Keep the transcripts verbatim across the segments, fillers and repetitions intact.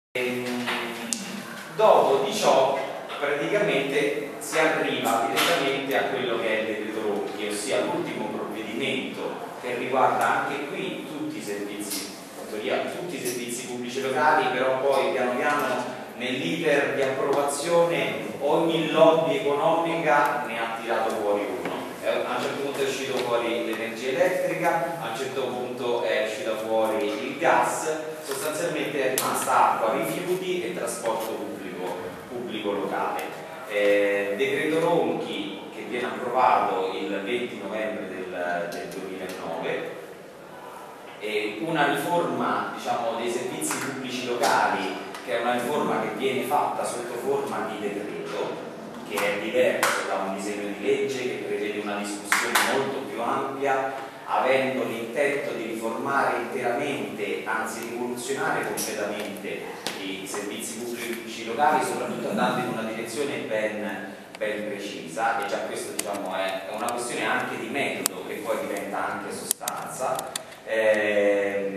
E dopo di ciò praticamente si arriva direttamente a quello che è il decreto Ronchi, ossia l'ultimo provvedimento che riguarda anche qui tutti i servizi, tutti i servizi pubblici locali, però poi piano piano nell'iter di approvazione ogni lobby economica ne ha tirato fuori uno. A un certo punto è uscito fuori l'energia elettrica, a un certo punto è uscito fuori il gas, sostanzialmente è rimasta acqua, rifiuti e trasporto pubblico, pubblico locale. Eh, decreto Ronchi che viene approvato il venti novembre del, del duemilanove, e una riforma, diciamo, dei servizi pubblici locali, che è una riforma che viene fatta sotto forma di decreto, che è diverso da un disegno di legge che prevede una discussione molto più ampia, avendo l'intento di riformare interamente, anzi rivoluzionare completamente i servizi pubblici locali, soprattutto andando in una direzione ben, ben precisa, e già questo, diciamo, è una questione anche di metodo che poi diventa anche sostanza. Ehm,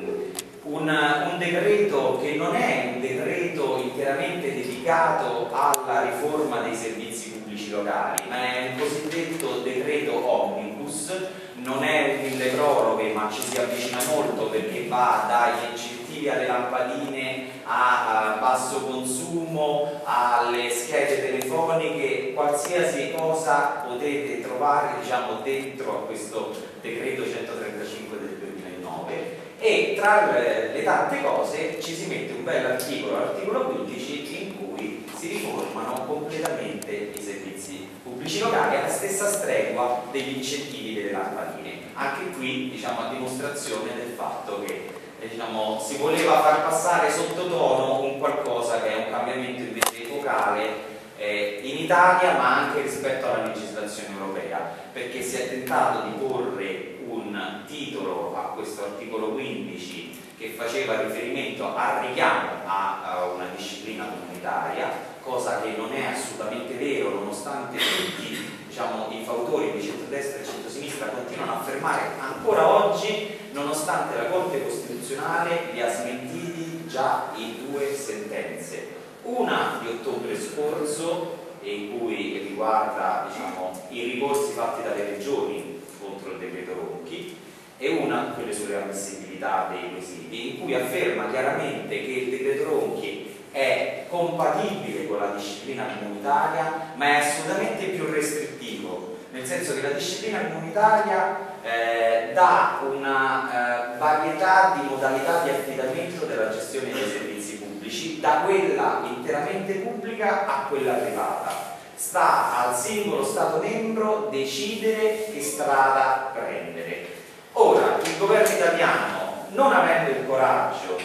Un, un decreto che non è un decreto interamente dedicato alla riforma dei servizi pubblici locali, ma è un cosiddetto decreto omnibus, non è un mille proroghe, ma ci si avvicina molto perché va dagli incentivi alle lampadine a, a basso consumo, alle schede telefoniche, qualsiasi cosa potete trovare, diciamo, dentro a questo decreto centotrentacinque del duemilanove. E tra le, le tante cose ci si mette un bel articolo, l'articolo quindici, in cui si riformano completamente i servizi pubblici locali alla stessa stregua degli incentivi delle lampadine. Anche qui, diciamo, a dimostrazione del fatto che eh, diciamo, si voleva far passare sottotono un qualcosa che è un cambiamento invece epocale eh, in Italia, ma anche rispetto alla legislazione europea, perché si è tentato di porre un titolo a questo articolo quindici che faceva riferimento al richiamo a, a una disciplina comunitaria, cosa che non è assolutamente vero, nonostante tutti, diciamo, i fautori di centrodestra e centrosinistra continuano a affermare ancora oggi, nonostante la Corte Costituzionale li ha smentiti già in due sentenze, una di ottobre scorso, in cui riguarda, diciamo, i ricorsi fatti dalle regioni contro il decreto Ronchi, e una, quelle sulle ammissibilità dei quesiti, in cui afferma chiaramente che il decreto Ronchi è compatibile con la disciplina comunitaria, ma è assolutamente più restrittivo, nel senso che la disciplina comunitaria eh, dà una eh, varietà di modalità di affidamento della gestione dei servizi pubblici, da quella interamente pubblica a quella privata. Sta al singolo Stato membro decidere che strada prendere. Ora, il governo italiano, non avendo il coraggio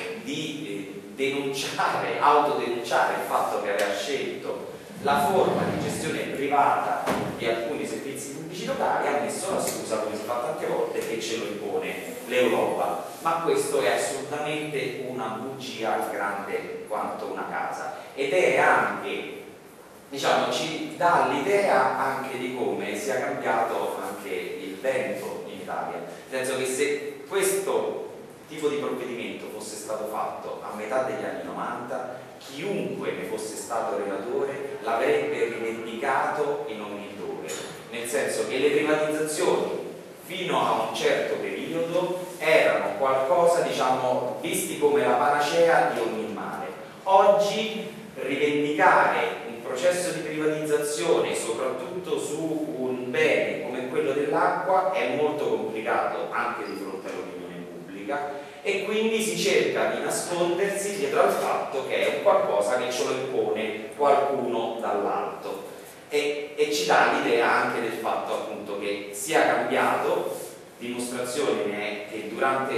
di eh, denunciare, autodenunciare il fatto che aveva scelto la forma di gestione privata di alcuni servizi pubblici locali, ha messo la scusa, come si fa tante volte, che ce lo impone l'Europa. Ma questo è assolutamente una bugia grande quanto una casa, ed è anche, diciamo, ci dà l'idea anche di come sia cambiato anche il vento in Italia, nel senso che se questo tipo di provvedimento fosse stato fatto a metà degli anni novanta, chiunque ne fosse stato relatore l'avrebbe rivendicato in ogni dove, nel senso che le privatizzazioni fino a un certo periodo erano qualcosa, diciamo, visti come la panacea di ogni male. Oggi rivendicare un processo di privatizzazione, soprattutto su un bene come quello dell'acqua, è molto complicato anche di fronte all'opinione pubblica, e quindi si cerca di nascondersi dietro al fatto che è un qualcosa che ce lo impone qualcuno dall'alto, e, e ci dà l'idea anche del fatto, appunto, che sia cambiato. Dimostrazione ne è che durante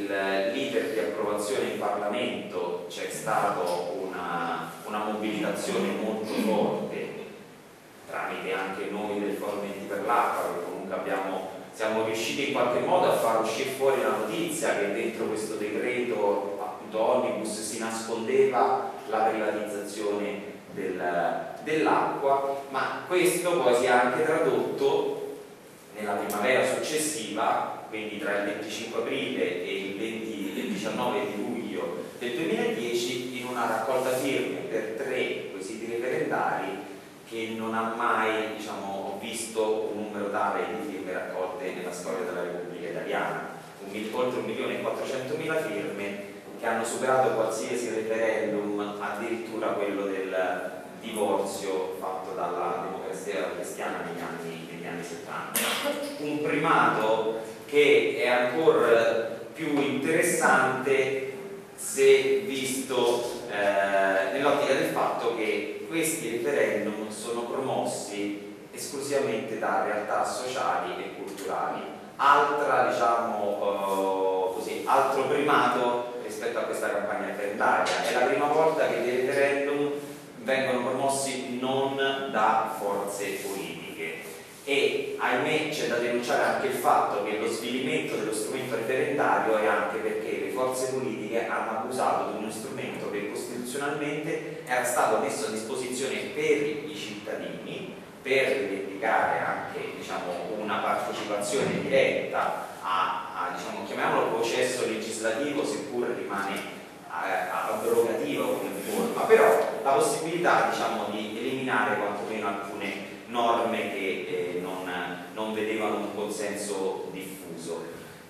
l'iter di approvazione in Parlamento c'è stata una, una mobilitazione molto forte, tramite anche noi del Forum Enti per l'Acqua, che comunque abbiamo, siamo riusciti in qualche modo a far uscire fuori la notizia che dentro questo decreto, appunto, omnibus si nascondeva la privatizzazione del, dell'acqua, ma questo poi si è anche tradotto nella primavera successiva, quindi tra il venticinque aprile e il, venti, il diciannove di luglio del duemiladieci, in una firme per tre quesiti referendari che non ha mai, diciamo, visto un numero tale di firme raccolte nella storia della Repubblica Italiana, un, oltre un milione e quattrocentomila firme che hanno superato qualsiasi referendum, addirittura quello del divorzio fatto dalla Democrazia Cristiana negli anni, negli anni settanta. Un primato che è ancora più interessante se visto eh, nell'ottica del fatto che questi referendum sono promossi esclusivamente da realtà sociali e culturali. Altra, diciamo, eh, così, altro primato rispetto a questa campagna referendaria. È la prima volta che dei referendum vengono promossi non da forze politiche e ahimè c'è da denunciare anche il fatto che lo svilimento dello strumento referendario è anche perché le forze politiche hanno abusato di uno strumento che costituzionalmente era stato messo a disposizione per i cittadini per rivendicare anche, diciamo, una partecipazione diretta a, a diciamo, chiamiamolo processo legislativo, seppur rimane abrogativo come forma, però la possibilità, diciamo, di eliminare quantomeno alcune norme che eh, non, non vedevano un consenso diffuso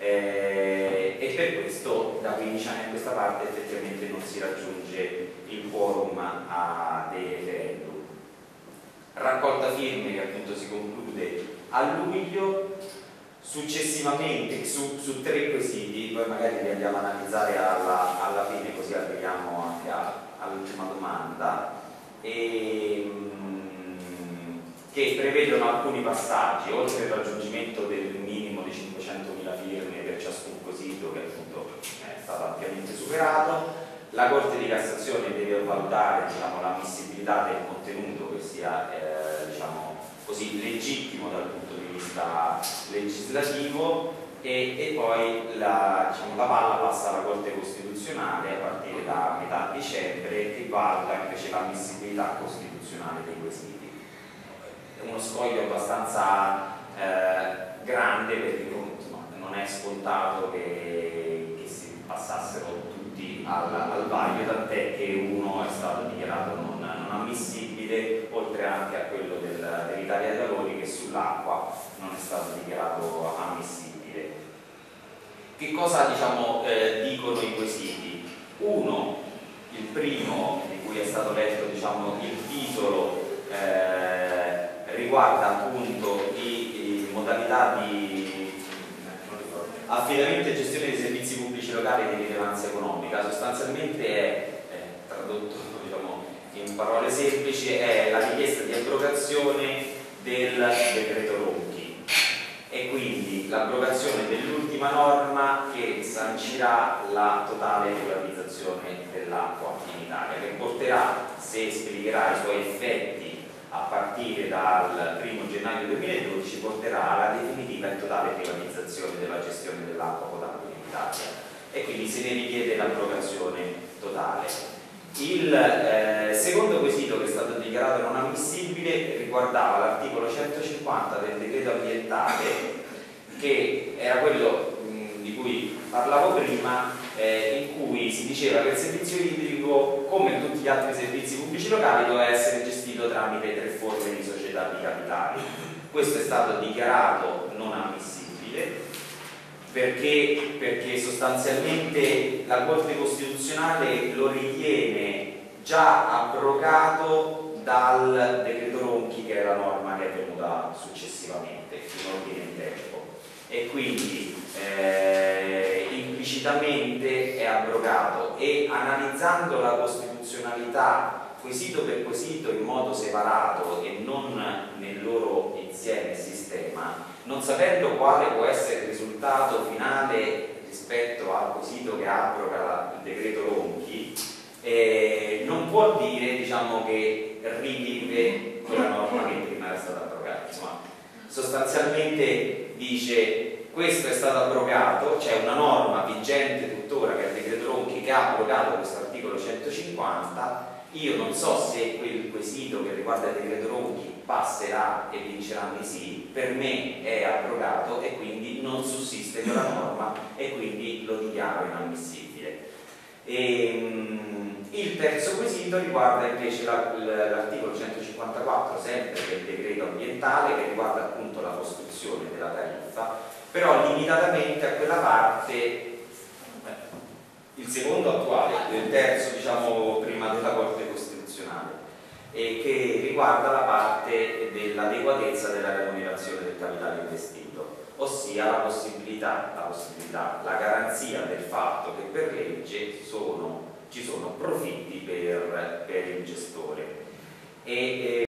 eh, e per questo da quindici anni a questa parte effettivamente non si raggiunge il quorum a dei referendum. Raccolta firme che appunto si conclude a luglio. Successivamente su, su tre quesiti, poi magari li andiamo a analizzare alla, alla fine, così arriviamo anche all'ultima domanda, e, mh, che prevedono alcuni passaggi, oltre il raggiungimento del minimo di cinquecentomila firme per ciascun quesito, che appunto è stato ampiamente superato. La Corte di Cassazione deve valutare, diciamo, l'ammissibilità del contenuto che sia eh, diciamo, così legittimo dal punto di vista legislativo e, e poi la, diciamo, la palla passa alla Corte Costituzionale a partire da metà dicembre che valuta invece l'ammissibilità costituzionale dei quesiti. È uno scoglio abbastanza eh, grande perché insomma, non è scontato che, che si passassero tutti al, al vaglio, tant'è che uno è stato dichiarato non, non ammissibile, oltre anche a quello del, dell'Italia dei Valori che sull'acqua non è stato dichiarato ammissibile. Che cosa, diciamo, eh, dicono i quesiti? Uno, il primo di cui è stato letto, diciamo, il titolo eh, riguarda appunto i, i modalità di affidamento e gestione dei servizi pubblici locali di rilevanza economica. Sostanzialmente è, è tradotto, diciamo, in parole semplici, è la richiesta di abrogazione del decreto Ronchi e quindi l'abrogazione dell'ultima norma che sancirà la totale privatizzazione dell'acqua in Italia, che porterà, se esplicherà i suoi effetti a partire dal primo gennaio duemiladodici, porterà alla definitiva e totale privatizzazione della gestione dell'acqua potabile in Italia e quindi se ne richiede l'abrogazione totale. Il eh, secondo quesito che è stato dichiarato non ammissibile riguardava l'articolo centocinquanta del decreto ambientale, che era quello mh, di cui parlavo prima, eh, in cui si diceva che il servizio idrico, come tutti gli altri servizi pubblici locali, doveva essere gestito tramite tre forme di società di capitali. Questo è stato dichiarato non ammissibile perché, perché sostanzialmente la Corte Costituzionale lo ritiene già abrogato dal decreto Ronchi, che è la norma che è venuta successivamente in ordine di tempo, e quindi eh, implicitamente è abrogato, e analizzando la costituzionalità quesito per quesito in modo separato e non nel loro insieme e sistema, non sapendo quale può essere il risultato finale rispetto al quesito che abroga il decreto Ronchi, eh, non può dire, diciamo, che rivive quella norma che prima era stata abrogata. Insomma, sostanzialmente dice: questo è stato abrogato, c'è una norma vigente tuttora che è il decreto Ronchi che ha abrogato questo articolo centocinquanta. Io non so se quel quesito che riguarda il decreto Ronchi passerà e vinceranno i sì, per me è abrogato e quindi non sussiste quella norma e quindi lo dichiaro inammissibile. E, Il terzo quesito riguarda invece l'articolo centocinquantaquattro, sempre del decreto ambientale, che riguarda appunto la costruzione della tariffa, però limitatamente a quella parte, il secondo attuale, il terzo diciamo prima della Corte Costituzionale, e che riguarda la parte dell'adeguatezza della remunerazione del capitale investito, ossia la possibilità, la possibilità, la garanzia del fatto che per legge sono, ci sono profitti per, per il gestore. E,